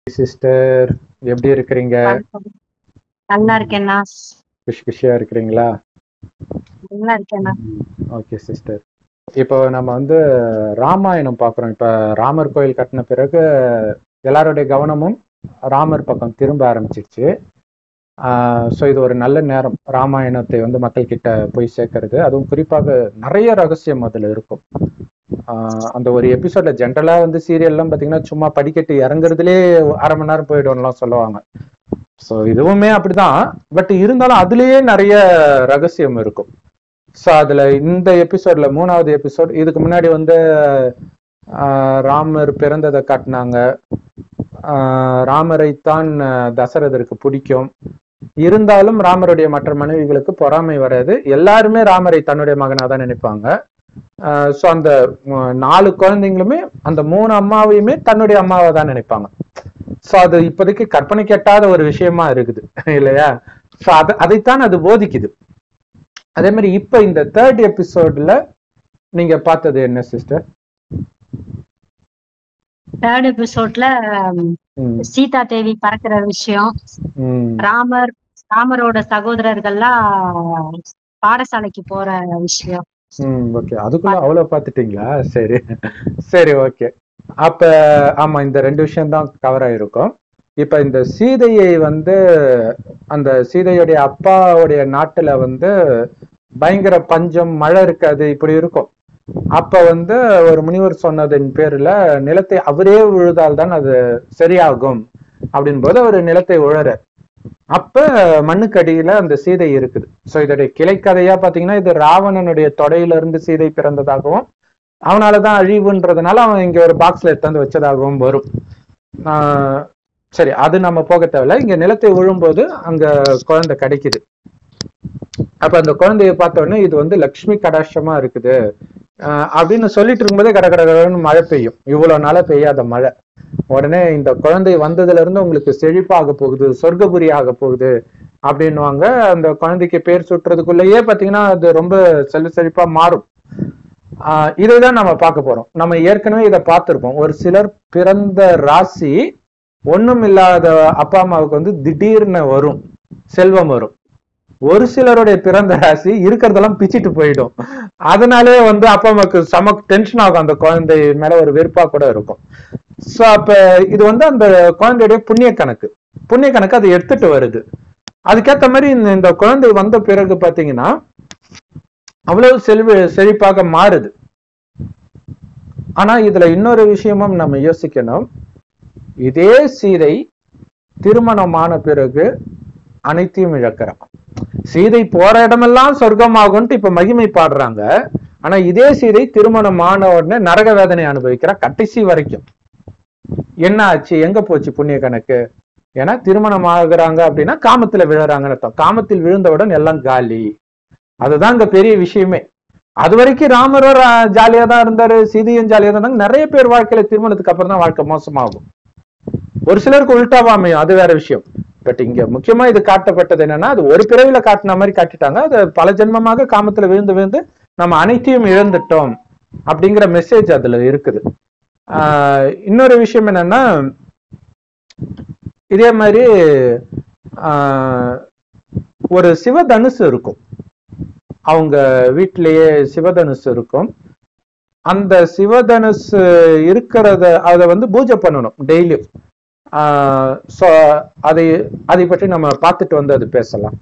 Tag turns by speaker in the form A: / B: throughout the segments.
A: Sister, எப்படி இருக்கிறீங்க?
B: வணக்கம். நல்லா இருக்கேண்ணா.
A: குஷியா இருக்கிறீங்களா?
B: நல்லா இருக்கேண்ணா.
A: Okay sister. இப்போ நம்ம வந்து ராமாயணம் பார்க்குறோம். இப்போ ராமர் கோயில் கட்டின பிறகு எல்லாருடைய கவனமும் ராமர் பக்கம் திரும்ப ஆரம்பிச்சிருச்சு. ஸோ இது ஒரு நல்ல நேரம் ராமாயணத்தை வந்து மக்கள் கிட்ட போய் சேர்க்கறது. அதுவும் குறிப்பாக நிறைய ரகசியம் அதில் இருக்கும். அந்த ஒரு எபிசோட்ல ஜென்ரலா வந்து சீரியல்லாம் பார்த்தீங்கன்னா சும்மா படிக்கட்டு இறங்குறதுலே அரை மணி நேரம் போயிடும்லாம் சொல்லுவாங்க. ஸோ இதுவுமே அப்படிதான். பட் இருந்தாலும் அதுலயே நிறைய ரகசியம் இருக்கும். ஸோ அதுல இந்த எபிசோட்ல 3வது எபிசோட், இதுக்கு முன்னாடி வந்து ராமர் பிறந்ததை காட்டினாங்க. ராமரைத்தான் தசரதருக்கு பிடிக்கும். இருந்தாலும் ராமருடைய மற்ற மனைவிகளுக்கு பொறாமை வராது. எல்லாருமே ராமரை தன்னுடைய மகனா தான் நினைப்பாங்க. ஸோ அந்த 4 குழந்தைங்களுமே அந்த 3 அம்மாவையுமே தன்னுடைய அம்மாவை தான் நினைப்பாங்க. ஸோ அது இப்போதைக்கு கற்பனை கெட்டாத ஒரு விஷயமா இருக்குது இல்லையா? ஸோ அதைத்தான் அது போதிக்குது. அதே மாதிரி இப்ப இந்த 3rd எபிசோட்ல நீங்க பார்த்தது என்ன சிஸ்டர்?
B: 3rd எபிசோட்ல சீதா தேவி பறக்கிற விஷயம், ராமரோட சகோதரர்கள்லாம் பாடசாலைக்கு போற விஷயம்.
A: ஓகே, அதுக்குள்ள அவ்வளவு பாத்துட்டீங்களா? சரி சரி, ஓகே. அப்ப ஆமா, இந்த 2 விஷயம் தான் கவர் ஆயிருக்கும். இப்ப இந்த சீதையை வந்து அந்த சீதையுடைய அப்பாவுடைய நாட்டுல வந்து பயங்கர பஞ்சம், மழை இருக்காது, இப்படி இருக்கும். அப்ப வந்து ஒரு முனிவர் சொன்னதின் பேர்ல நிலத்தை அவரே உழுதால்தான் அது சரியாகும் அப்படின் போது அவர் நிலத்தை உழற. அப்ப மண்ணுக்கடியில அந்த சீதை இருக்குது. சோ இதோடைய கிளைக்கதையா பாத்தீங்கன்னா இது ராவணனுடைய தொடையில இருந்து சீதை பிறந்ததாகவும் அவனாலதான் அழிவுன்றதுனால அவன் இங்க ஒரு பாக்ஸ்ல எடுத்து வச்சதாகவும் வரும். சரி, அது நம்ம போக தேவையில்ல. இங்க நிலத்தை விழும்போது அங்க குழந்தை கிடைக்குது. அப்ப அந்த குழந்தைய பார்த்த உடனே இது வந்து லக்ஷ்மி கடாட்சமா இருக்குது அப்படின்னு சொல்லிட்டு இருக்கும்போதே கடகடன்னு மழை பெய்யும். இவ்வளவு நாளா பெய்யாத மழை. உடனே இந்த குழந்தை வந்ததுல இருந்து உங்களுக்கு செழிப்பாக போகுது, சொர்க்கபுரி ஆக போகுது அப்படின்னுவாங்க. அந்த குழந்தைக்கு பேர் சுட்டுறதுக்குள்ளேயே பாத்தீங்கன்னா அது ரொம்ப செழிப்பா மாறும். இதைதான் நம்ம பார்க்க போறோம். நம்ம ஏற்கனவே இதை பார்த்திருப்போம். ஒரு சிலர் பிறந்த ராசி ஒண்ணும் இல்லாத அப்பா அம்மாவுக்கு வந்து திடீர்னு வரும், செல்வம் வரும். ஒரு சிலருடைய பிறந்த ராசி இருக்கிறதெல்லாம் பிச்சுட்டு போயிடும். அதனாலே வந்து அப்பா அம்மாவுக்கு செம டென்ஷன் ஆகும், அந்த குழந்தை மேல ஒரு வெறுப்பா கூட இருக்கும். சோ அப்ப இது வந்து அந்த குழந்தையுடைய புண்ணிய கணக்கு அதை எடுத்துட்டு வருது. அதுக்கேற்ற மாதிரி இந்த குழந்தை வந்த பிறகு பாத்தீங்கன்னா அவ்வளவு செழிப்பாக மாறுது. ஆனா இதுல இன்னொரு விஷயமும் நம்ம யோசிக்கணும். இதே சீதை திருமணமான பிறகு அனைத்தையும் இழக்கிறான். சீதை போற இடமெல்லாம் சொர்க்கமாகும்ட்டு இப்ப மகிமை பாடுறாங்க. ஆனா இதே சீதை திருமணமான உடனே நரக வேதனை அனுபவிக்கிறா கடைசி வரைக்கும். என்ன ஆச்சு, எங்க போச்சு புண்ணிய கணக்கு? ஏன்னா திருமணம் ஆகுறாங்க அப்படின்னா காமத்துல விழுறாங்கன்னு அர்த்தம். காமத்தில் விழுந்தவுடன் எல்லாம் காலி. அதுதான் இங்க பெரிய விஷயமே. அது வரைக்கும் ராமரும் ஜாலியா தான் இருந்தாரு, சீதையும் ஜாலியா தான் இருந்தாங்க. நிறைய பேர் வாழ்க்கையில திருமணத்துக்கு அப்புறம் தான் வாழ்க்கை மோசமாகும். ஒரு சிலருக்கு உள்டாவா அமையும், அது வேற விஷயம். பட் இங்க முக்கியமா இது காட்டப்பட்டது என்னன்னா, அது ஒரு பிறவில காட்டின மாதிரி காட்டிட்டாங்க. அது பல ஜென்மமாக காமத்துல விழுந்து நம்ம அனைத்தையும் இழந்துட்டோம் அப்படிங்கிற மெசேஜ் அதுல இருக்குது. இன்னொரு விஷயம் என்னன்னா, இதே மாதிரி ஒரு சிவதனுசு இருக்கும். அவங்க வீட்டிலேயே சிவதனுசு இருக்கும். அந்த சிவதனுசு இருக்கிறத அதை வந்து பூஜை பண்ணணும் டெய்லியும். ஸோ அதை பற்றி நம்ம பார்த்துட்டு வந்து அது பேசலாம்.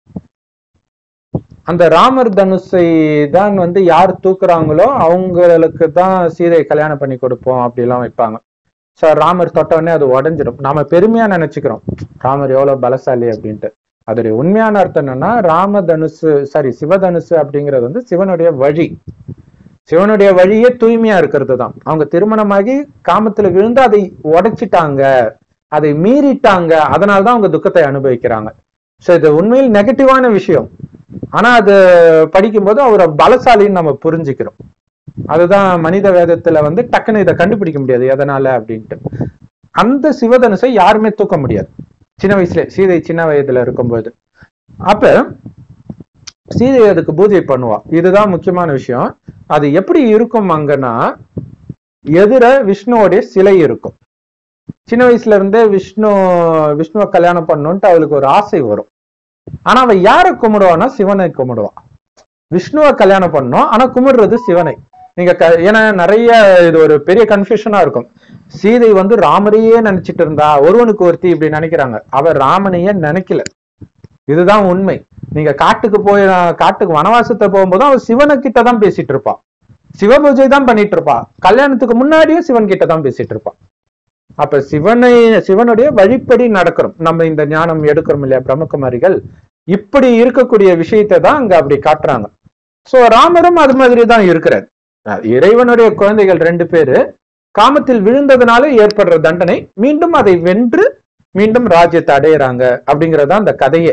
A: அந்த ராமர் தனுசை தான் வந்து யார் தூக்குறாங்களோ அவங்களுக்கு தான் சீதையை கல்யாணம் பண்ணி கொடுப்போம் அப்படிலாம் வைப்பாங்க. ஸோ ராமர் தொட்டவுடனே அது உடஞ்சிடும். நாம பெருமையா நினைச்சுக்கிறோம் ராமர் எவ்வளவு பலசாலி அப்படின்ட்டு. அதோடைய உண்மையான அர்த்தம் என்னன்னா, சிவதனுசு அப்படிங்கிறது வந்து சிவனுடைய வழி. சிவனுடைய வழியே தூய்மையா இருக்கிறது தான். அவங்க திருமணமாகி காமத்துல விழுந்து அதை உடைச்சிட்டாங்க, அதை மீறிட்டாங்க. அதனாலதான் அவங்க துக்கத்தை அனுபவிக்கிறாங்க. சோ இது உண்மையில் நெகட்டிவான விஷயம். ஆனா அது படிக்கும்போது அவரை பலசாலின்னு நம்ம புரிஞ்சுக்கிறோம். அதுதான் மனித வேதத்துல வந்து டக்குன்னு இதை கண்டுபிடிக்க முடியாது எதனால அப்படின்ட்டு. அந்த சிவதனுசை யாருமே தூக்க முடியாது சின்ன வயசுல. சீதை சின்ன வயதுல இருக்கும்போது அப்ப சீதை அதுக்கு பூஜை பண்ணுவா. இதுதான் முக்கியமான விஷயம். அது எப்படி இருக்கும் அங்கன்னா, எதிர விஷ்ணுவோடைய சிலை இருக்கும். சின்ன வயசுல இருந்தே விஷ்ணுவை கல்யாணம் பண்ணணும்ட்டு அவளுக்கு ஒரு ஆசை வரும். ஆனா அவ யாரை கும்பிடுவான்னா சிவனை கும்பிடுவான். விஷ்ணுவை கல்யாணம் பண்ணோம், ஆனா கும்பிடுறது சிவனை. நீங்க ஏன்னா நிறைய இது ஒரு பெரிய கன்ஃபியூஷனா இருக்கும். சீதை வந்து ராமரையே நினைச்சிட்டு இருந்தா, ஒருவனுக்கு ஒருத்தி இப்படி நினைக்கிறாங்க. அவர் ராமனையே நினைக்கல, இதுதான் உண்மை. நீங்க காட்டுக்கு வனவாசத்தை போகும்போது அவன் சிவனை கிட்டதான் பேசிட்டு இருப்பான், சிவ பூஜை தான் பண்ணிட்டு இருப்பான். கல்யாணத்துக்கு முன்னாடியே சிவன் கிட்ட தான் பேசிட்டு இருப்பான். அப்ப சிவனுடைய வழிப்படி நடக்கிறோம். நம்ம இந்த ஞானம் எடுக்கிறோம் இல்லையா பிரம்மகுமாரிகள், இப்படி இருக்கக்கூடிய விஷயத்தை தான் அங்க அப்படி காட்டுறாங்க. சோ ராமரும் அது மாதிரி தான் இருக்கிறார். இறைவனுடைய குழந்தைகள் 2 பேரு காமத்தில் விழுந்ததுனால ஏற்படுற தண்டனை, மீண்டும் அதை வென்று மீண்டும் ராஜ்யத்தை அடையிறாங்க அப்படிங்கறதா அந்த கதையே.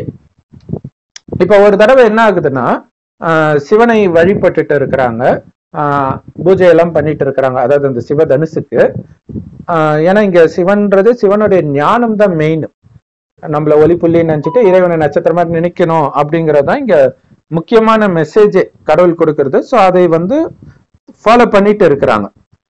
A: இப்ப ஒரு தடவை என்ன ஆகுதுன்னா, சிவனை வழிபட்டுட்டு இருக்கிறாங்க, பூஜை எல்லாம் பண்ணிட்டு இருக்கிறாங்க, அதாவது அந்த சிவ தனுசுக்கு. ஏன்னா இங்க சிவன்றது சிவனுடைய ஞானம் தான் மெயின். நம்மள ஒளி புள்ளின்னு நினைச்சிட்டு இறைவனை நட்சத்திர மாதிரி நினைக்கணும் அப்படிங்கறதான் இங்க முக்கியமான மெசேஜே கடவுள் கொடுக்கிறது. சோ அதை வந்து ஃபாலோ பண்ணிட்டு இருக்கிறாங்க.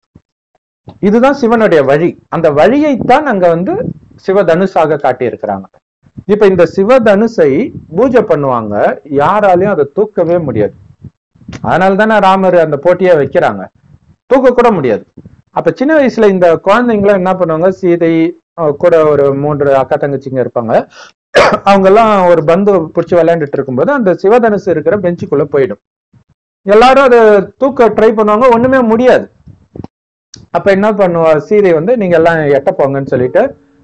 A: இதுதான் சிவனுடைய வழி. அந்த வழியைத்தான் அங்க வந்து சிவதனுஷாக காட்டி இருக்கிறாங்க. இப்ப இந்த சிவதனுசை பூஜை பண்ணுவாங்க, யாராலையும் அதை தூக்கவே முடியாது. அதனால தானே ராமர் அந்த போட்டியை வைக்கிறாங்க, தூக்க கூட முடியாது. அப்ப சின்ன வயசுல இந்த குழந்தைங்களும் என்ன பண்ணுவாங்க, சீதை கூட ஒரு 3 அக்கா தங்கச்சிங்க இருப்பாங்க, அவங்க எல்லாம் ஒரு பந்து பிடிச்சி விளையாண்டுட்டு இருக்கும்போது அந்த சிவதனுசு இருக்கிற பெஞ்சுக்குள்ள போயிடும். எல்லாரும் அதை தூக்க ட்ரை பண்ணுவாங்க, ஒண்ணுமே முடியாது. அப்ப என்ன பண்ணுவா சீதை வந்து, நீங்க எல்லாம் எட்ட போங்கன்னு சொல்லிட்டு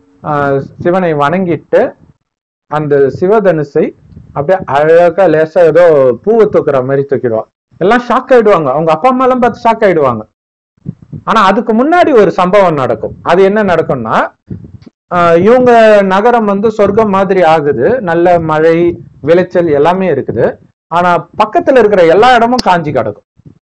A: சிவனை வணங்கிட்டு அந்த சிவதனுசை அப்படியே அழகா லேசா ஏதோ பூவை தூக்குற மாதிரி தூக்கிடுவா. எல்லாம் ஷாக் ஆயிடுவாங்க, அவங்க அப்பா அம்மா எல்லாம் பார்த்து ஷாக் ஆயிடுவாங்க. ஆனா அதுக்கு முன்னாடி ஒரு சம்பவம் நடக்கும். அது என்ன நடக்கும்னா, இவங்க நகரம் வந்து சொர்க்கம் மாதிரி ஆகுது, நல்ல மழை விளைச்சல் எல்லாமே இருக்குது. ஆனா பக்கத்துல இருக்கிற எல்லா இடமும் காஞ்சி கிடக்கும்.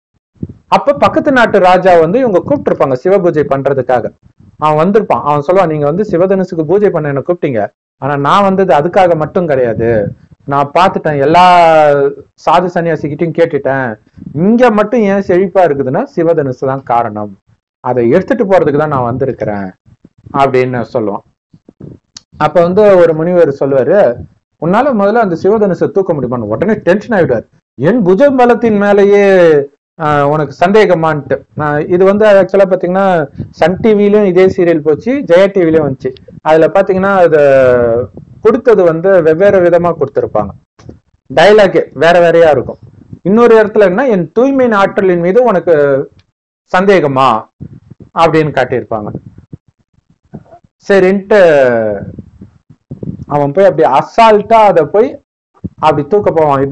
A: அப்ப பக்கத்து நாட்டு ராஜா வந்து இவங்க கூப்பிட்டு இருப்பாங்க சிவ பூஜை பண்றதுக்காக. அவன் வந்திருப்பான், அவன் சொல்லுவான், நீங்க வந்து சிவதனுசுக்கு பூஜை பண்ண என்ன கூப்பிட்டீங்க, ஆனா நான் வந்தது அதுக்காக மட்டும் கிடையாது, நான் பார்த்துட்டேன், எல்லா சாது சன்னியாசிக்கிட்டையும் கேட்டுட்டேன், இங்க மட்டும் ஏன் செழிப்பா இருக்குதுன்னா சிவதனுசு தான் காரணம், அதை எடுத்துட்டு போறதுக்கு தான் நான் வந்திருக்கிறேன் அப்படின்னு சொல்லுவான். அப்ப வந்து ஒரு முனிவர் சொல்லுவாரு, உன்னால முதல்ல அந்த சிவதனுசை தூக்க முடியுமான்னு. உடனே டென்ஷன் ஆயிடுவார், என் புஜ பலத்தின் மேலேயே உனக்கு சந்தேகமான்ட்டு. இது வந்து ஆக்சுவலா பாத்தீங்கன்னா சன் டிவிலையும் இதே சீரியல் போச்சு, ஜெயா டிவிலையும் வந்துச்சு. அதுல பாத்தீங்கன்னா அது கொடுத்தது வந்து வெவ்வேறு விதமா கொடுத்திருப்பாங்க, டைலாகே வேற வேறையா இருக்கும். இன்னொரு இடத்துல என்ன, என் தூய்மையின் ஆற்றலின் மீது உனக்கு சந்தேகமா அப்படின்னு காட்டியிருப்பாங்க. சரின்ட்டு அவன் போய் அப்படி அசால்ட்டா அதை போய் அப்படி தூக்க போவான்.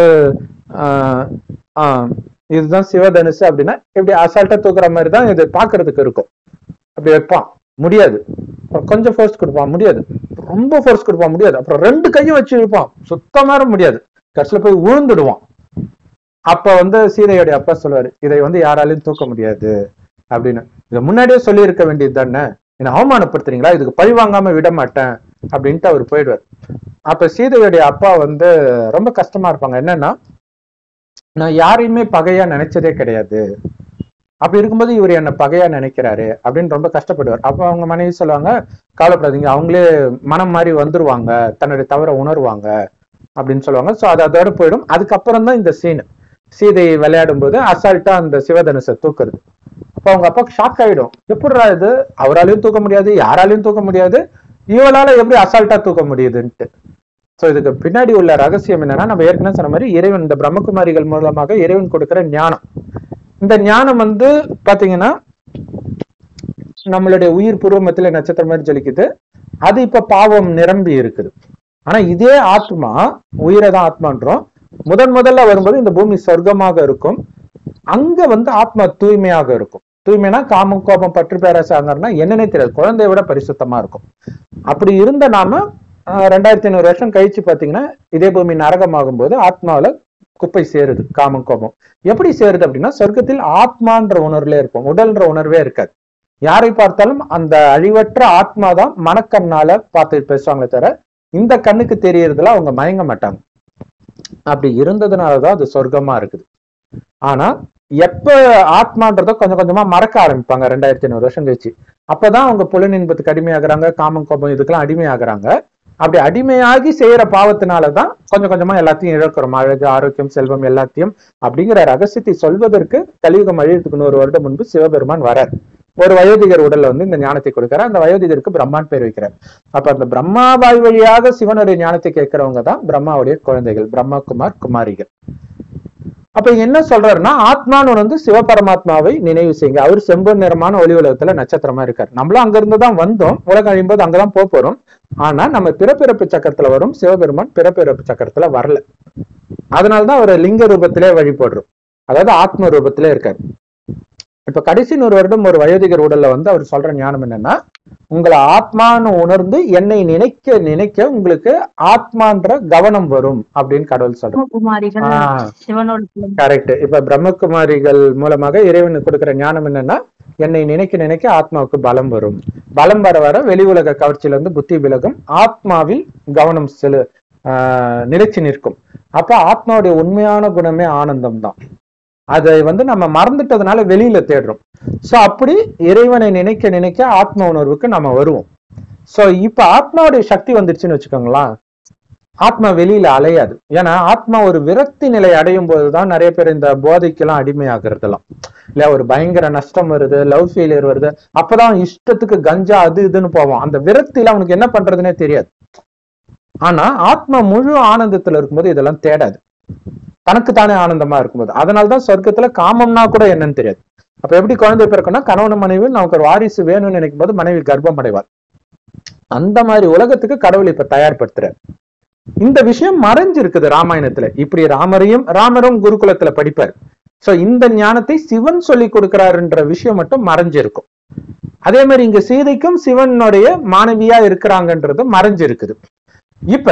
A: இதுதான் சிவதனுசு அப்படின்னா இப்படி அசால்ட்டா தூக்குற மாதிரி தான் இது பாக்குறதுக்கு இருக்கும். அப்படி வைப்பான், முடியாது. கொஞ்சம் ஃபோர்ஸ் கொடுப்பான், முடியாது. ரொம்ப ஃபோர்ஸ் கொடுப்பான், முடியாது. அப்புறம் 2 கையும் வச்சு இழுப்பான், சுத்தமா முடியாது. கடைசியில போய் விழுந்துடுவான். அப்ப வந்து சீதையோடைய அப்பா சொல்லுவாரு, இதை வந்து யாராலையும் தூக்க முடியாது அப்படின்னு. இதை முன்னாடியே சொல்லி இருக்க வேண்டியது தானே, என்ன அவமானப்படுத்துறீங்களா, இதுக்கு பழி வாங்காம விட மாட்டேன் அப்படின்ட்டு அவர் போயிடுவார். அப்ப சீதையோடைய அப்பா வந்து ரொம்ப கஷ்டமா இருப்பாங்க. என்னன்னா, நான் யாரையுமே பகையா நினைச்சதே கிடையாது, அப்படி இருக்கும்போது இவர் என்ன பகையா நினைக்கிறாரு அப்படின்னு ரொம்ப கஷ்டப்படுவார். அப்ப அவங்க மனைவி சொல்லுவாங்க, கவலைப்படாதீங்க, அவங்களே மனம் மாதிரி வந்துருவாங்க, தன்னுடைய தவற உணர்வாங்க அப்படின்னு சொல்லுவாங்க. சோ அது அதோட போயிடும். அதுக்கப்புறம் தான் இந்த சீன், சீதை விளையாடும் போது அசால்ட்டா அந்த சிவதனுசை தூக்குறது. அப்ப அவங்க அப்பாவுக்கு ஷாக் ஆயிடும், எப்படிடா இது, அவராலையும் தூக்க முடியாது, யாராலையும் தூக்க முடியாது, இவளால எப்படி அசால்ட்டா தூக்க முடியுதுன்ட்டு. சோ இதுக்கு பின்னாடி உள்ள ரகசியம் என்னன்னா, நம்ம ஏற்கனவே சொன்ன மாதிரி இறைவன், இந்த பிரம்மகுமாரிகள் மூலமாக இறைவன் கொடுக்கிற ஞானம். இந்த ஞானம் வந்து பாத்தீங்கன்னா நம்மளுடைய உயிர் பூர்வமத்தில நட்சத்திரம் மாதிரி ஜொலிக்குது. அது இப்ப பாவம் நிரம்பி இருக்குது. ஆனா இதே ஆத்மா, உயிரை தான் ஆத்மான்றோம், முதல்ல வரும்போது இந்த பூமி சொர்க்கமாக இருக்கும். அங்க வந்து ஆத்மா தூய்மையாக இருக்கும். தூய்மைனா காமம் கோபம் பற்று பேராசாங்கன்னா என்னன்னே தெரியாது, குழந்தைய விட பரிசுத்தமா இருக்கும். அப்படி இருந்த நாம 2500 வருஷம் கழிச்சு பாத்தீங்கன்னா இதே பூமி நரகமாகும் போது ஆத்மாவில குப்பை சேருது, காமம் கோபம். எப்படி சேருது அப்படின்னா, சொர்க்கத்தில் ஆத்மான்ற உணர்வுல இருப்போம், உடல்ன்ற உணர்வே இருக்காது. யாரை பார்த்தாலும் அந்த அழிவற்ற ஆத்மா தான் மனக்கண்ணால பார்த்து பேசுவாங்களே தவிர இந்த கண்ணுக்கு தெரியறதுல அவங்க மயங்க மாட்டாங்க. அப்படி இருந்ததுனாலதான் அது சொர்க்கமா இருக்குது. ஆனா எப்ப ஆத்மான்றத கொஞ்சம் கொஞ்சமா மறக்க ஆரம்பிப்பாங்க 2500 வருஷம் கழிச்சு. அப்பதான் அவங்க புலனின்பத்துக்கு அடிமையாகிறாங்க, காமம் கோபம் இதுக்கெல்லாம் அடிமையாகிறாங்க. அப்படி அடிமையாகி செய்யற பாவத்தினாலதான் கொஞ்சம் கொஞ்சமா எல்லாத்தையும் இழக்கிறோம், அழகு, ஆரோக்கியம், செல்வம் எல்லாத்தையும். அப்படிங்கிற ரகசியத்தை சொல்வதற்கு கலியுகம் அழியறதுக்கு 100 வருடம் முன்பு சிவபெருமான் வரார். ஒரு வயோதிகர் உடல்ல வந்து இந்த ஞானத்தை கொடுக்கிறார். அந்த வயோதிகருக்கு பிரம்மான் பேர் வைக்கிறார். அப்ப அந்த பிரம்மாவாய் வழியாக சிவனுடைய ஞானத்தை கேட்கிறவங்க தான் பிரம்மாவுடைய குழந்தைகள், பிரம்மா குமார் குமாரிகள். அப்ப என்ன சொல்றாருன்னா, ஆத்மான்னு வந்து சிவபரமாத்மாவை நினைவு செய்யுங்க. அவர் செம்பொன் நிறமான ஒளி உலகத்துல நட்சத்திரமா இருக்காரு. நம்மளும் அங்க இருந்துதான் வந்தோம், உலகம் அழியும்போது அங்கதான் போறோம். ஆனா நம்ம பிறப்பிறப்பு சக்கரத்துல வரும், சிவபெருமான் பிறப்பிறப்பு சக்கரத்துல வரல. அதனாலதான் அவர் லிங்க ரூபத்திலே வழிபடுறோம், அதாவது ஆத்ம ரூபத்திலே இருக்காரு. இப்ப கடைசி 100 வருடம் ஒரு வயோதிகர் உடல்ல வந்து அவர் சொல்ற ஞானம் என்னன்னா, உங்களை ஆத்மான்னு உணர்ந்து என்னை நினைக்க நினைக்க உங்களுக்கு ஆத்மான்ற கவனம் வரும் அப்படின்னு கடவுள் சொல்றாரு. கரெக்ட். இப்ப பிரம்மகுமாரிகள் மூலமாக இறைவனுக்கு கொடுக்கிற ஞானம் என்னன்னா, என்னை நினைக்க நினைக்க ஆத்மாவுக்கு பலம் வரும். பலம் வர வர வெளி உலக கவர்ச்சியில இருந்து புத்தி விலகும், ஆத்மாவில் கவனம் நிலைச்சு நிற்கும். அப்ப ஆத்மாவுடைய உண்மையான குணமே ஆனந்தம் தான். அதை வந்து நம்ம மறந்துட்டதுனால வெளியில தேடுறோம். சோ அப்படி இறைவனை நினைக்க நினைக்க ஆத்ம உணர்வுக்கு நம்ம வருவோம். சோ இப்ப ஆத்மாவுடைய சக்தி வந்துருச்சுன்னு வச்சுக்கோங்களேன், ஆத்மா வெளியில அலையாது. ஏன்னா ஆத்மா ஒரு விரக்தி நிலை அடையும் போதுதான் நிறைய பேர் இந்த போதைக்கெல்லாம் அடிமையாகிறதுலாம் இல்ல, ஒரு பயங்கர நஷ்டம் வருது, லவ் ஃபெயிலியர் வருது, அப்பதான் இஷ்டத்துக்கு கஞ்சா அது இதுன்னு போவோம். அந்த விரக்தியில அவனுக்கு என்ன பண்றதுன்னே தெரியாது. ஆனா ஆத்மா முழு ஆனந்தத்துல இருக்கும்போது இதெல்லாம் தேடாது, தனக்கு தானே ஆனந்தமா இருக்கும்போது. அதனாலதான் சொர்க்கத்துல காமம்னா கூட என்னன்னு தெரியாது. அப்ப எப்படி குழந்தை பிறக்கும்னா, கணவன் மனைவியில் நமக்கு ஒரு வாரிசு வேணும்னு நினைக்கும் போது மனைவி கர்ப்பம் அடைவார். அந்த மாதிரி உலகத்துக்கு கடவுள் இப்ப தயார்படுத்துறார். இந்த விஷயம் மறைஞ்சு இருக்குது ராமாயணத்துல. இப்படி ராமரும் குருகுலத்துல படிப்பார். சோ இந்த ஞானத்தை சிவன் சொல்லி கொடுக்கிறாருன்ற விஷயம் மட்டும் மறைஞ்சிருக்கும். அதே மாதிரி இங்க சீதைக்கும் சிவனுடைய மாணவியா இருக்கிறாங்கன்றது மறைஞ்சிருக்குது. இப்ப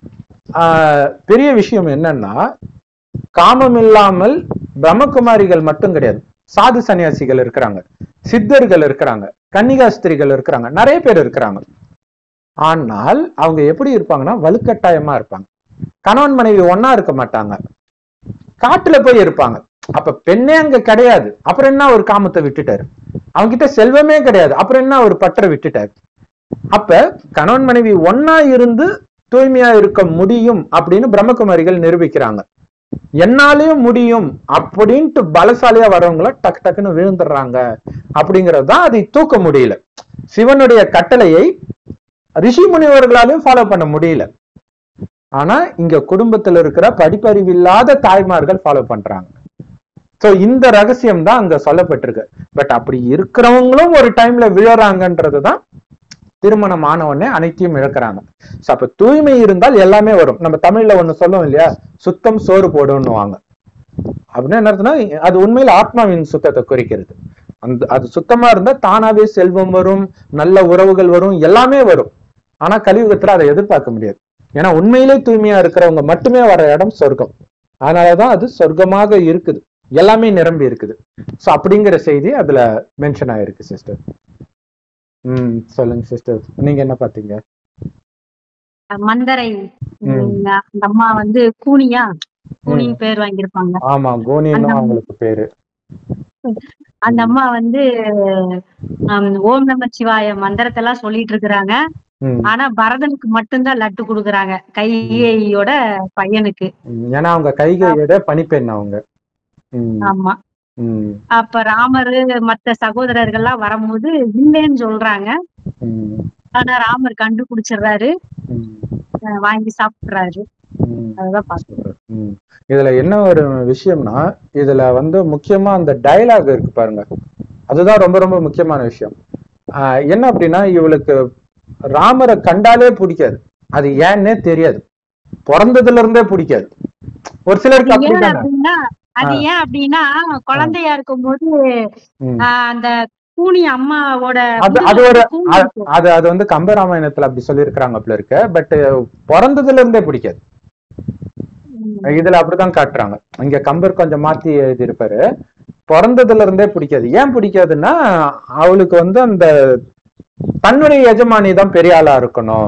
A: பெரிய விஷயம் என்னன்னா, காமம் இல்லாமல் பிரம்மகுமாரிகள் மட்டும் கிடையாது, சாது சன்னியாசிகள் இருக்கிறாங்க, சித்தர்கள் இருக்கிறாங்க, கன்னிகாஸ்திரிகள் இருக்கிறாங்க, நிறைய பேர் இருக்கிறாங்க. ஆனால் அவங்க எப்படி இருப்பாங்கன்னா, வலுக்கட்டாயமா இருப்பாங்க. கணவன் மனைவி ஒன்னா இருக்க மாட்டாங்க, காட்டுல போய் இருப்பாங்க. அப்ப பெண்ணே அங்க கிடையாது, அப்புறம் என்ன ஒரு காமத்தை விட்டுட்டாரு. அவங்க கிட்ட செல்வமே கிடையாது, அப்புறம் என்ன ஒரு பற்ற விட்டுட்டாரு. அப்ப கணவன் மனைவி ஒன்னா இருந்து தூய்மையா இருக்க முடியும் அப்படின்னு பிரம்மகுமாரிகள் நிரூபிக்கிறாங்க. என்னாலேயும் முடியும் அப்படின்ட்டு பலசாலியா வரவங்கள டக்கு டக்குன்னு விழுந்துடுறாங்க. அப்படிங்கிறது தான், அதை தூக்க முடியல. சிவனுடைய கட்டளையை ரிஷி முனிவர்களாலையும் ஃபாலோ பண்ண முடியல. ஆனா இங்க குடும்பத்துல இருக்கிற படிப்பறிவில்லாத தாய்மார்கள் ஃபாலோ பண்றாங்க. சோ இந்த ரகசியம் தான் அங்க சொல்லப்பட்டிருக்கு. பட் அப்படி இருக்கிறவங்களும் ஒரு டைம்ல விழறாங்கன்றதுதான், திருமணம் ஆனவுடனே அனைத்தையும் இழக்கிறாங்க. அப்ப தூய்மை இருந்தால் எல்லாமே வரும். நம்ம தமிழ்ல ஒண்ணு சொல்லுவோம் இல்லையா, சுத்தம் சோறு போடுன்னுவாங்க. அப்படின்னு என்ன அர்த்தம்னா, அது உண்மையில ஆத்மாவின் சுத்தத்தை குறிக்கிறது. அது சுத்தமா இருந்தா தானாவே செல்வம் வரும், நல்ல உறவுகள் வரும், எல்லாமே வரும். ஆனா கலியுகத்துல அதை எதிர்பார்க்க முடியாது. ஏன்னா உண்மையிலே தூய்மையா இருக்கிறவங்க மட்டுமே வர இடம் சொர்க்கம். அதனாலதான் அது சொர்க்கமாக இருக்குது, எல்லாமே நிரம்பி இருக்குது. சோ அப்படிங்கிற செய்தி அதுல மென்ஷன் ஆயிருக்கு சிஸ்டர். சொல்லுங்க சிஸ்டர், நீங்க என்ன பாத்தீங்க?
B: மந்தரை அந்த அம்மா வந்து கூனியா பேர் வாங்கியிருப்பாங்க.
A: ஆமா, கூனின்னு அவங்களுக்கு பேரு.
B: அந்த அம்மா வந்து ஓம் நம சிவாய மந்திரத்தை எல்லாம் சொல்லிட்டு இருக்கிறாங்க. ஆனா பரதனுக்கு மட்டும்தான் லட்டு குடுக்குறாங்க, கைகையோட பையனுக்கு.
A: ஏன்னா அவங்க கைகையோட பணிப்பெண் அவங்க.
B: ஆமா. அப்ப ராமரு மத்த சகோதரர்கள்லாம் வரும்போது இல்லைன்னு சொல்றாங்க. ஆனா ராமர் கண்டுபிடிச்சிடுறாரு, வாங்கி சாப்பிடுறாரு. அதுதான் பாக்குறேன்.
A: இதுல என்ன ஒரு விஷயம்னா, இதுல வந்து முக்கியமா அந்த டயலாக் இருக்கு பாருங்க, அதுதான் ரொம்ப ரொம்ப முக்கியமான விஷயம். என்ன அப்படின்னா, இவளுக்கு ராமரை கண்டாலே பிடிக்காது. அது ஏன்னே தெரியாது, பிறந்ததுல இருந்தே பிடிக்காது. ஒரு சிலருக்கு அப்படின்னா,
B: அது ஏன் அப்படின்னா, குழந்தையா இருக்கும் போது அந்த கூனி அம்மாவோட
A: அது வந்து கம்பராமாயணத்துல அப்படி சொல்லி இருக்கிறாங்க அப்படி இருக்கு. பட் பிறந்ததுல இருந்தே பிடிக்காது. இதுல அப்படிதான் காட்டுறாங்க. இங்க கம்பர் கொஞ்சம் மாத்தி எழுதி இருப்பாரு, பிறந்ததுல இருந்தே பிடிக்காது. ஏன் பிடிக்காதுன்னா, அவளுக்கு வந்து அந்த தன்னுடைய எஜமானி தான் பெரிய ஆளா இருக்கணும்.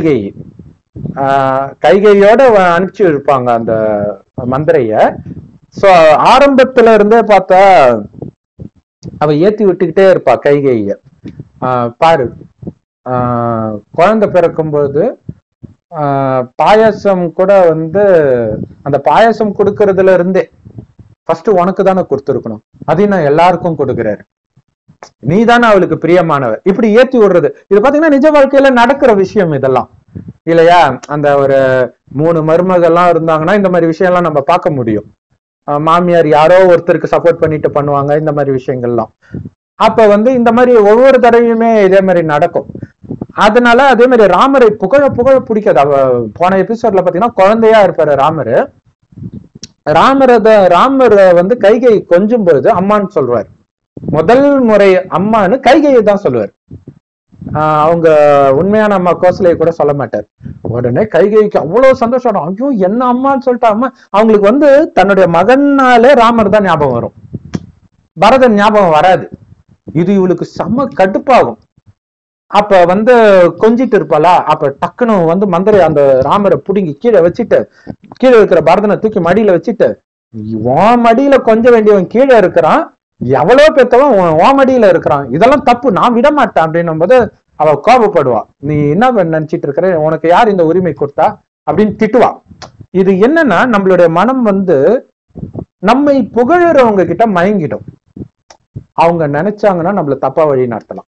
A: கைகையோட அனுப்பிச்சு இருப்பாங்க அந்த மந்திரைய. சோ ஆரம்பத்துல இருந்தே பார்த்தா அவ ஏத்தி விட்டுக்கிட்டே இருப்பா கைகைய. பாரு, குழந்தை பிறக்கும்போது பாயாசம் கூட வந்து அந்த பாயாசம் கொடுக்கறதுல இருந்தே ஃபர்ஸ்ட் உனக்கு தானே கொடுத்துருக்கணும், அதையும் நான் எல்லாருக்கும் கொடுக்குறாரு, நீ தானே அவளுக்கு பிரியமானவர், இப்படி ஏத்தி விடுறது. இது பாத்தீங்கன்னா நிஜ வாழ்க்கையில நடக்கிற விஷயம் இதெல்லாம் இல்லையா? அந்த ஒரு 3 மருமகள்லாம் இருந்தாங்கன்னா இந்த மாதிரி விஷயம் எல்லாம் நம்ம பார்க்க முடியும். மாமியார் யாரோ ஒருத்தருக்கு சப்போர்ட் பண்ணிட்டு பண்ணுவாங்க இந்த மாதிரி விஷயங்கள்லாம். அப்ப வந்து இந்த மாதிரி ஒவ்வொரு தடவையுமே இதே மாதிரி நடக்கும். அதனால அதே மாதிரி ராமரை புகழ பிடிக்காது. போன எபிசோட்ல பாத்தீங்கன்னா குழந்தையா இருப்பாரு ராமரு. ராமரை வந்து கைகை கொஞ்சும் பொழுது அம்மான்னு சொல்றாரு. முதல் முறை அம்மான்னு கைகையை தான் சொல்லுவார். அவங்க உண்மையான அம்மா கோசலையை கூட சொல்ல மாட்டார். உடனே கைகைக்கு அவ்வளவு சந்தோஷம், ஐயோ என்ன அம்மான்னு சொல்லிட்டு அம்மா. அவங்களுக்கு வந்து தன்னுடைய மகனாலே ராமர் தான் ஞாபகம் வரும், பரதன் ஞாபகம் வராது. இது இவளுக்கு செம்ம கடுப்பாகும். அப்ப வந்து கொஞ்சிட்டு இருப்பாளா, அப்ப டக்குன்னு வந்து மந்திரி அந்த ராமரை புடுங்கி கீழே வச்சுட்டு, கீழே இருக்கிற பரதனை தூக்கி மடியில வச்சுட்டு, உன் மடியில கொஞ்ச வேண்டியவன் கீழே இருக்கிறான், எவ்வளவு பெத்தவன் உன் மடியில இருக்கிறான், இதெல்லாம் தப்பு, நான் விட மாட்டேன் அப்படின்னும் போது அவ கோபப்படுவா. நீ என்ன நினைச்சிட்டு இருக்கிற, உனக்கு யார் இந்த உரிமை கொடுத்தா அப்படின்னு திட்டுவா. இது என்னன்னா நம்மளுடைய மனம் வந்து நம்மை புகழறவங்க கிட்ட மயங்கிடும். அவங்க நினைச்சாங்கன்னா நம்மள தப்பா வழி நடத்தலாம்.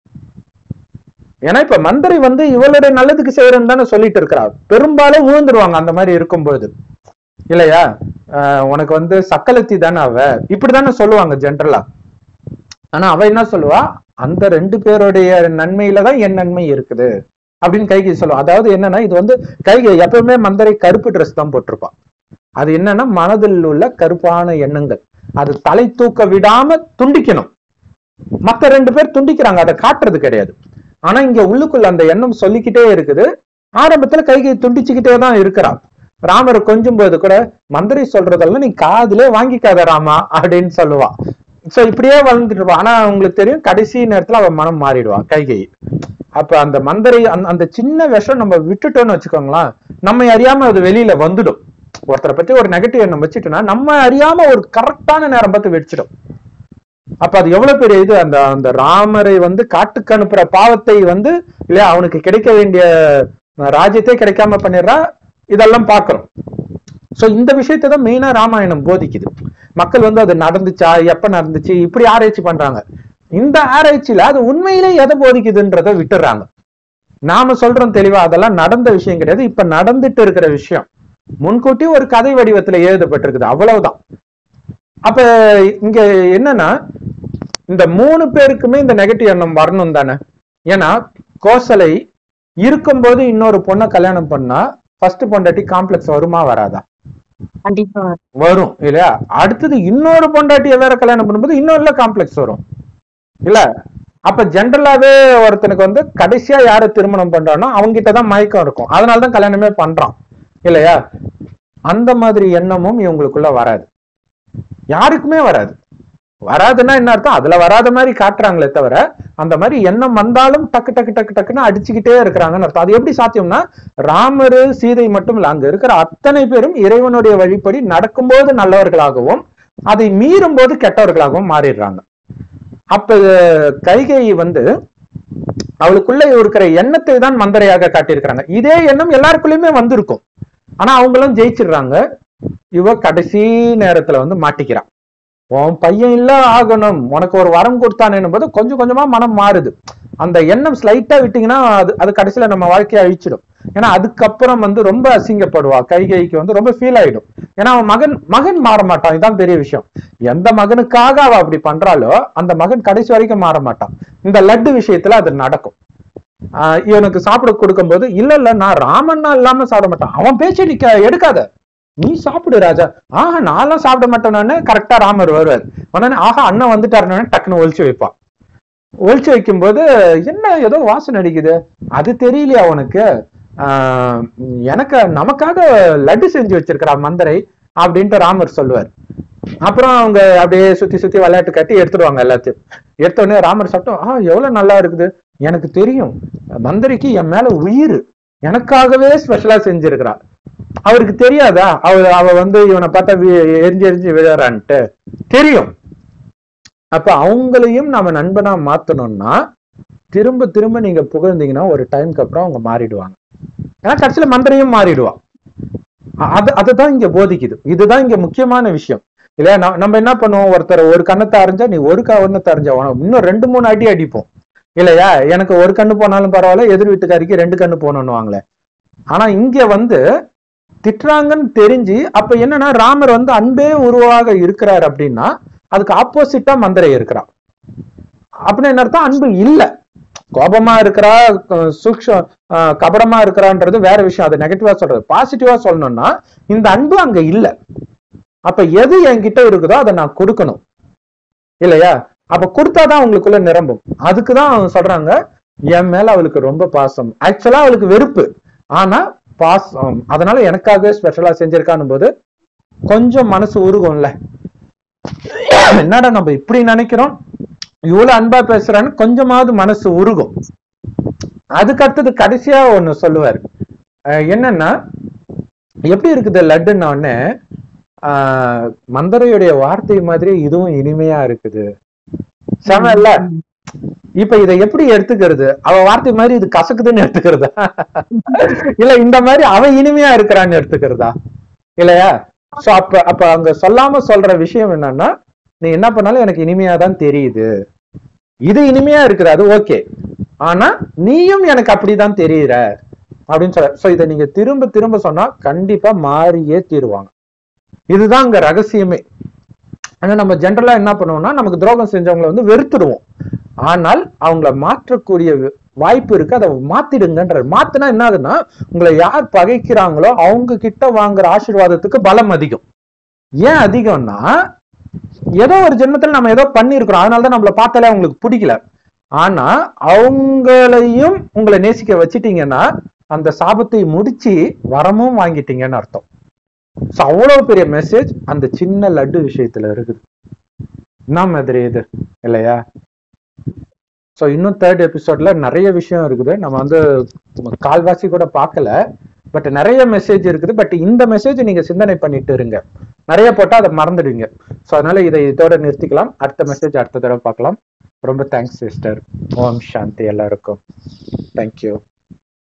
A: ஏன்னா இப்ப மந்திரி வந்து இவளுடைய நல்லதுக்கு செய்யறன்னு தானே சொல்லிட்டு இருக்கிறா. பெரும்பாலும் விழுந்துருவாங்க அந்த மாதிரி இருக்கும்போது இல்லையா? உனக்கு வந்து சக்கலத்தி தானே அவ, இப்படித்தானே சொல்லுவாங்க ஜென்ரலா. ஆனா அவ என்ன சொல்லுவா, அந்த 2 பேருடைய நன்மையில தான் என் நன்மை இருக்குது அப்படின்னு கைகை சொல்லுவா. அதாவது என்னன்னா, இது வந்து கைகை எப்பவுமே மந்திரி கருப்பு ட்ரெஸ் தான் போட்டிருப்பான். அது என்னன்னா மனதில் உள்ள கருப்பான எண்ணங்கள் அது தலை தூக்க விடாம துண்டிக்கணும். மத்த 2 பேர் துண்டிக்கிறாங்க, அதை காட்டுறது கிடையாது. ஆனா இங்க உள்ளுக்குள்ள அந்த எண்ணம் சொல்லிக்கிட்டே இருக்குது. ஆரம்பத்துல கைகை துண்டிச்சுக்கிட்டே தான் இருக்கிறான். ராமரை கொஞ்சும் போது கூட மந்திரி சொல்றதெல்லாம் நீ காதுலே வாங்கிக்காத ராமா அப்படின்னு சொல்லுவா. சோ இப்படியே வளர்ந்துட்டு இருப்பா. ஆனா உங்களுக்கு தெரியும் கடைசி நேரத்துல அவன் மனம் மாறிடுவான் கைகை. அப்ப அந்த மந்திரி அந்த சின்ன விஷம் நம்ம விட்டுட்டோம்னு வச்சுக்கோங்களேன், நம்ம அறியாம அது வெளியில வந்துடும். ஒருத்தரை பத்தி ஒரு நெகட்டிவ் எண்ணம் வச்சுட்டோம்னா நம்ம அறியாம ஒரு கரெக்டான நேரம் பார்த்து வெடிச்சிடும். அப்ப அது எவ்வளவு பெரிய இது. அந்த ராமரை வந்து காட்டுக்கு அனுப்புற பாவத்தை வந்து இல்லையா, அவனுக்கு கிடைக்க வேண்டிய ராஜ்யத்தை கிடைக்காம பண்ணிடுறா. இதெல்லாம் பாக்குறோம். சோ இந்த விஷயத்தை தான் மெயினா ராமாயணம் போதிக்குது. மக்கள் வந்து அது நடந்துச்சா, எப்ப நடந்துச்சு, இப்படி ஆராய்ச்சி பண்றாங்க. இந்த ஆராய்ச்சியில அது உண்மையிலே எதை போதிக்குதுன்றத விட்டுறாங்க. நாம சொல்றோம் தெளிவா, அதெல்லாம் நடந்த விஷயம் கிடையாது, இப்ப நடந்துட்டு இருக்கிற விஷயம். முன்கூட்டி ஒரு கதை வடிவத்துல எழுதப்பட்டிருக்குது, அவ்வளவுதான். அப்ப இங்க என்னன்னா, இந்த 3 பேருக்குமே இந்த நெகட்டிவ் எண்ணம் வரணும் தானே. ஏன்னா கோசலை இருக்கும்போது இன்னொரு பொண்ணை கல்யாணம் பண்ணா ஃபர்ஸ்ட் பொண்டாட்டி காம்ப்ளெக்ஸ் வருமா வராதா?
B: கண்டிப்பா
A: வரும் இல்லையா? அடுத்தது இன்னொரு பொண்டாட்டியை வேற கல்யாணம் பண்ணும்போது இன்னொரு காம்ப்ளெக்ஸ் வரும் இல்ல? அப்ப ஜென்ரலாவே ஒருத்தனுக்கு வந்து கடைசியா யாரை திருமணம் பண்றானோ அவங்க கிட்டதான் மயக்கம் இருக்கும், அதனாலதான் கல்யாணமே பண்றான் இல்லையா? அந்த மாதிரி எண்ணமும் இவங்களுக்குள்ள வராது, யாருக்குமே வராது. வராதுன்னா என்ன அர்த்தம், அதுல வராத மாதிரி காட்டுறாங்களே தவிர அந்த மாதிரி எண்ணம் வந்தாலும் டக்கு டக்கு டக்கு டக்குன்னு அடிச்சுக்கிட்டே இருக்கிறாங்கன்னு அர்த்தம். அது எப்படி சாத்தியம்னா, ராமரு சீதை மட்டும் இல்ல, அங்க இருக்கிற அத்தனை பேரும் இறைவனுடைய வழிப்படி நடக்கும்போது நல்லவர்களாகவும் அதை மீறும் போது கெட்டவர்களாகவும் மாறிடுறாங்க. அப்ப கைகை வந்து அவளுக்குள்ள இருக்கிற எண்ணத்தை தான் மந்திரையாக காட்டியிருக்கிறாங்க. இதே எண்ணம் எல்லாருக்குள்ளயுமே வந்திருக்கும், ஆனா அவங்களும் ஜெயிச்சிடுறாங்க. இவ கடைசி நேரத்துல வந்து மாட்டிக்கிறான். உன் பையன் இல்ல ஆகணும், உனக்கு ஒரு வரம் கொடுத்தானேன்னு போது கொஞ்சம் கொஞ்சமா மனம் மாறுது. அந்த எண்ணம் ஸ்லைட்டா விட்டீங்கன்னா அது கடைசியில நம்ம வாழ்க்கையை அழிச்சிடும். ஏன்னா அதுக்கப்புறம் வந்து ரொம்ப அசிங்கப்படுவா. கைகைக்கு வந்து ரொம்ப ஃபீல் ஆயிடும். ஏன்னா அவன் மகன் மாற மாட்டான், இதுதான் பெரிய விஷயம். எந்த மகனுக்காக அவ அப்படி பண்றாளோ அந்த மகன் கடைசி வரைக்கும் மாற மாட்டான். இந்த லட்டு விஷயத்துல அது நடக்கும். இவனுக்கு சாப்பிட கொடுக்கும் போது இல்ல நான் ராமன்னா இல்லாம சாப்பிட மாட்டான், அவன் பேச்சை நீ எடுக்காத, நீ சாப்பிடு ராஜா. ஆஹா நான்லாம் சாப்பிட மாட்டேன்னு கரெக்டா ராமர் வருவார். உடனே ஆஹா அண்ணன் வந்துட்டாருன்னு டக்குன்னு ஒழிச்சு வைப்பான். ஒழிச்சு வைக்கும் போது என்ன ஏதோ வாசனை அடிக்குது, அது தெரியலையா உனக்கு, எனக்கு நமக்காக லட்டு செஞ்சு வச்சிருக்கிறா மந்திரை அப்படின்ட்டு ராமர் சொல்லுவார். அப்புறம் அவங்க அப்படியே சுத்தி சுத்தி விளையாட்டு கட்டி எடுத்துடுவாங்க எல்லாத்தையும். எடுத்த உடனே ராமர் சாப்பிட்டோம், எவ்வளவு நல்லா இருக்குது, எனக்கு தெரியும் மந்திரிக்கு என் மேல உயிர், எனக்காகவே ஸ்பெஷலா செஞ்சிருக்கிறா. அவருக்கு தெரியாதா அவ வந்து இவனை பார்த்தா எரிஞ்சு எரிஞ்சு விழறான்ட்டு தெரியும். அப்ப அவங்களையும் நாம நண்பனா மாத்தணும்னா திரும்ப திரும்ப நீங்க புகழ்ந்தீங்கன்னா ஒரு டைம்க்கு அப்புறம் அவங்க மாறிடுவாங்க. ஏன்னா கடைசியில மந்திரையும் மாறிடுவான். அதுதான் இங்க போதிக்குது. இதுதான் இங்க முக்கியமான விஷயம் இல்லையா? நம்ம என்ன பண்ணுவோம், ஒருத்தர் ஒரு கண்ணத்தை அறிஞ்சா நீ ஒரு கண்ணத்தை அறிஞ்சா இன்னும் 2-3 அடி அடிப்போம் இல்லையா? எனக்கு ஒரு கண்ணு போனாலும் பரவாயில்ல, எதிர் வீட்டுக்காரிக்கு 2 கண்ணு போனோம்னுவாங்களே. ஆனா இங்க வந்து திட்டுறாங்கன்னு தெரிஞ்சு அப்ப என்னன்னா ராமர் வந்து அன்பே உருவாக இருக்கிறார் அப்படின்னா அதுக்கு ஆப்போசிட்டா மந்திரை இருக்கிறான் அப்படின்னு என்ன அர்த்தம்? அன்பு இல்ல, கோபமா இருக்கிறா, கபடமா இருக்கிறான்றது வேற விஷயம். அது நெகட்டிவா சொல்றது. பாசிட்டிவா சொல்லணும்னா இந்த அன்பு அங்க இல்ல. அப்ப எது என்கிட்ட இருக்குதோ அதை நான் கொடுக்கணும் இல்லையா? அப்ப கொடுத்தாதான் அவங்களுக்குள்ள நிரம்பும். அதுக்குதான் சொல்றாங்க என் மேல அவளுக்கு ரொம்ப பாசம். ஆக்சுவலா அவளுக்கு வெறுப்பு, ஆனா பாசம். அதனால எனக்காகவே ஸ்பெஷலா செஞ்சிருக்கான்னு போது கொஞ்சம் மனசு உருகும்ல. என்னடா நம்ம இப்படி நினைக்கிறோம், இவ்வளவு அன்பா பேசுறான்னு கொஞ்சமாவது மனசு உருகும். அதுக்கு அடுத்தது கடைசியா ஒண்ணு சொல்லுவாரு. என்னன்னா எப்படி இருக்குது லட்டுன்னா உடனே மந்தரையுடைய வார்த்தை மாதிரி இதுவும் இனிமையா இருக்குது. செம இல்ல? இப்ப இதை எப்படி எடுத்துக்கிறது? அவ வார்த்தை மாதிரி இது கசக்குதுன்னு எடுத்துக்கிறதா, இல்ல இந்த மாதிரி அவ இனிமையா இருக்கிறான்னு எடுத்துக்கிறதா இல்லையா? சோ அப்ப அங்க சொல்லாம சொல்ற விஷயம் என்னன்னா, நீ என்ன பண்ணாலும் எனக்கு இனிமையாதான் தெரியுது, இது இனிமையா இருக்குது, அது ஓகே, ஆனா நீயும் எனக்கு அப்படிதான் தெரியுற அப்படின்னு சொல்ற. சோ இதை நீங்க திரும்ப திரும்ப சொன்னா கண்டிப்பா மாறியே தீருவாங்க. இதுதான் அங்க ரகசியமே. ஆனா நம்ம ஜென்ரலா என்ன பண்ணுவோம்னா நமக்கு துரோகம் செஞ்சவங்களை வந்து வெறுத்துடுவோம். ஆனால் அவங்கள மாற்றக்கூடிய வாய்ப்பு இருக்கு, அதை மாத்திடுங்கன்ற. மாத்தினா என்ன ஆகுதுன்னா உங்களை யார் பகைக்கிறாங்களோ அவங்க கிட்ட வாங்குற ஆசீர்வாதத்துக்கு பலம் அதிகம். ஏன் அதிகம்னா ஏதோ ஒரு ஜென்மத்துல நம்ம ஏதோ பண்ணிருக்கிறோம், அதனாலதான் நம்மளை பார்த்தாலே அவங்களுக்கு பிடிக்கல. ஆனா அவங்களையும் உங்களை நேசிக்க வச்சிட்டீங்கன்னா அந்த சாபத்தை முடிச்சு வரமும் வாங்கிட்டீங்கன்னு அர்த்தம். அவ்வளவு பெரிய மெசேஜ் அந்த சின்ன லட்டு விஷயத்துல இருக்குது. என்ன மாதிரி இது இல்லையா? சோ இன்னும் 3rd எபிசோட்ல நிறைய விஷயம் இருக்குது. நம்ம வந்து கால்வாசி கூட பார்க்கல, பட் நிறைய மெசேஜ் இருக்குது. பட் இந்த மெசேஜ் நீங்க சிந்தனை பண்ணிட்டு இருங்க, நிறைய போட்டா அதை மறந்துடுவீங்க. சோ அதனால இதை இதோட நிறுத்திக்கலாம். அடுத்த மெசேஜ் அடுத்த தடவை பார்க்கலாம். ரொம்ப தேங்க்ஸ் சிஸ்டர். ஓம் சாந்தி எல்லாருக்கும். தேங்க்யூ.